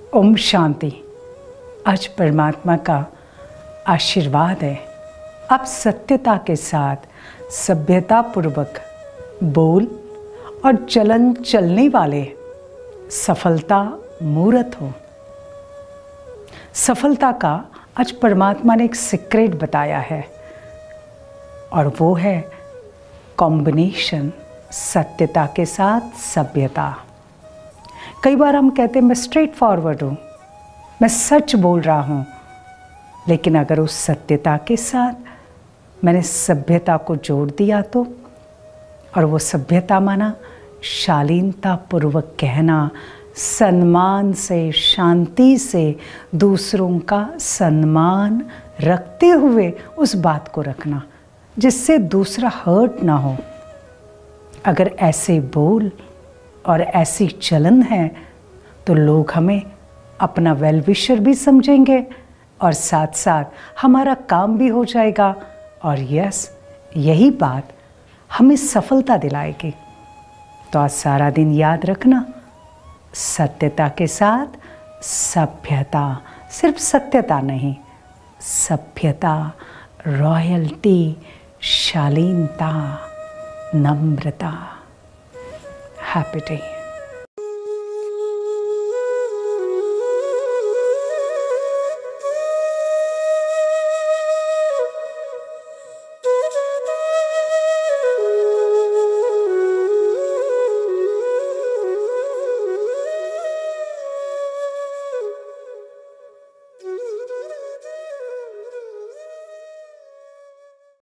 ओम शांति। आज परमात्मा का आशीर्वाद है। आप सत्यता के साथ सभ्यता पूर्वक बोल और चलन चलने वाले सफलता मूर्त हो। सफलता का आज परमात्मा ने एक सीक्रेट बताया है और वो है कॉम्बिनेशन सत्यता के साथ सभ्यता। कई बार हम कहते हैं मैं स्ट्रेट फॉरवर्ड हूँ, मैं सच बोल रहा हूँ, लेकिन अगर उस सत्यता के साथ मैंने सभ्यता को जोड़ दिया तो, और वो सभ्यता माना शालीनता पूर्वक कहना, सम्मान से, शांति से दूसरों का सम्मान रखते हुए उस बात को रखना जिससे दूसरा हर्ट ना हो। अगर ऐसे बोल और ऐसी चलन है तो लोग हमें अपना वेल विशर भी समझेंगे और साथ साथ हमारा काम भी हो जाएगा और यस, यही बात हमें सफलता दिलाएगी। तो आज सारा दिन याद रखना, सत्यता के साथ सभ्यता, सिर्फ सत्यता नहीं, सभ्यता, रॉयल्टी, शालीनता, नम्रता। Happy day.